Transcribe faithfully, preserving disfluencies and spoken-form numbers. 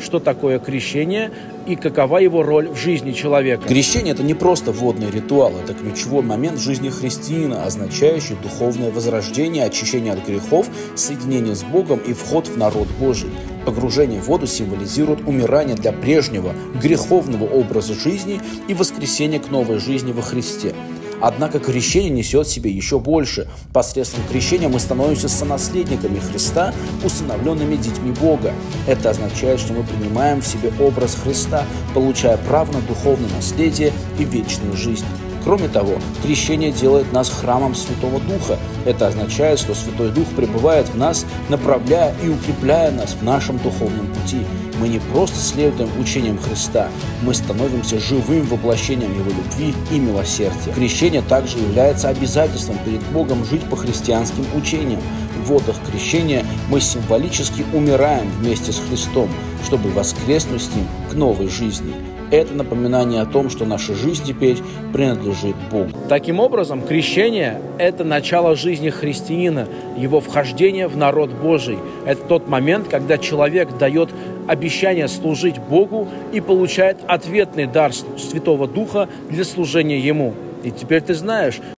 что такое крещение и какова его роль в жизни человека. Крещение – это не просто водный ритуал, это ключевой момент в жизни христианина, означающий духовное возрождение, очищение от грехов, соединение с Богом и вход в народ Божий. Погружение в воду символизирует умирание для прежнего греховного образа жизни и воскресение к новой жизни во Христе. Однако крещение несет в себе еще больше. Посредством крещения мы становимся сонаследниками Христа, усыновленными детьми Бога. Это означает, что мы принимаем в себе образ Христа, получая право на духовное наследие и вечную жизнь. Кроме того, крещение делает нас храмом Святого Духа. Это означает, что Святой Дух пребывает в нас, направляя и укрепляя нас в нашем духовном пути. Мы не просто следуем учениям Христа, мы становимся живым воплощением Его любви и милосердия. Крещение также является обязательством перед Богом жить по христианским учениям. В водах крещения мы символически умираем вместе с Христом, чтобы воскреснуть с Ним к новой жизни. Это напоминание о том, что наша жизнь теперь принадлежит Богу. Таким образом, крещение – это начало жизни христианина, его вхождение в народ Божий. Это тот момент, когда человек дает обещание служить Богу и получает ответный дар Святого Духа для служения Ему. И теперь ты знаешь,